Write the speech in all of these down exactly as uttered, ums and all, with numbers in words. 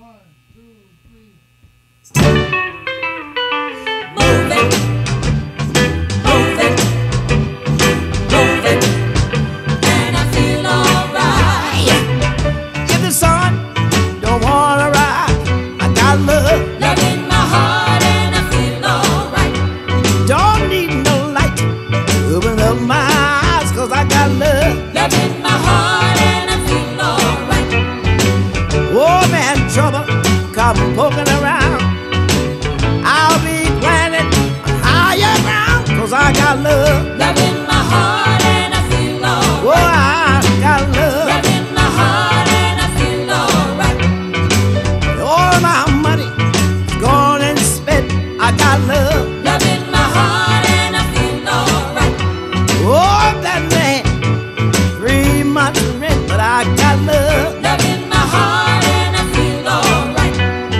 Come poking around, I'll be planted on higher ground, 'cause I got love. Love in my heart and I feel alright. Oh, I got love. Love in my heart and I feel alright. All my money is gone and spent, I got love. Love in my heart and I feel alright. Oh, that man, three months rent, but I got love. Love in my heart and I feel alright.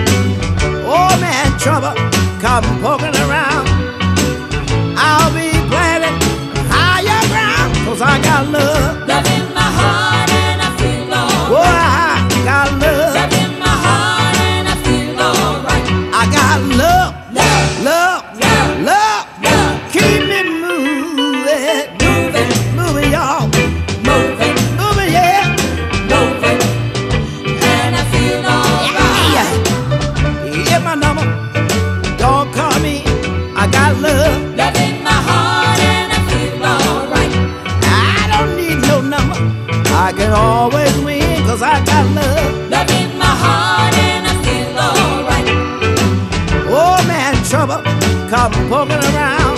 Oh man, trouble come poking around, I'll be planted on higher ground, 'cause I got love. Love in my heart and I feel alright. Oh, I got love. Love in my heart and I feel alright. I got love, Love, love, love, love, love. keep me moving, Moving, moving, y'all, moving, moving, yeah, moving, and I feel alright. yeah. Hit my number, don't call me, I got love. Love in my heart and I feel alright. I don't need no number, I can always win, 'cause I got love. Love in my heart and I feel alright. Oh man, trouble come poking around,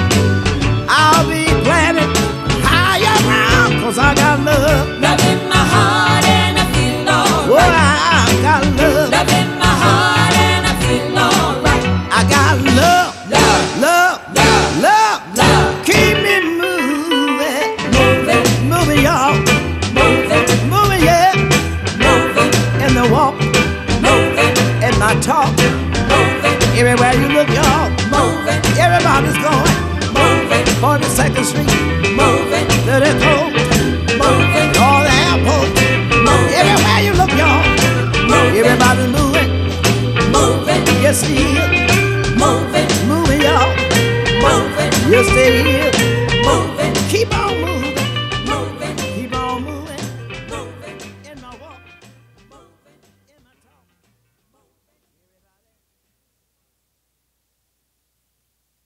I'll be planted higher ground, 'cause I got love. Love in my heart and I feel Oh, alright. I got love. Love in my heart and I feel alright. I got love, Love, love, love, love, love. keep me moving, Moving, moving, y'all, moving, moving, yeah, moving, in the walk, moving, in my talk, moving, everywhere you look, y'all, moving, everybody's going, moving, forty-second Street, moving, thirty-four, moving, all the airports, moving, everywhere you look, y'all, moving, everybody's moving, moving, yes, he is, moving, moving, y'all, moving, yes, they is. moving.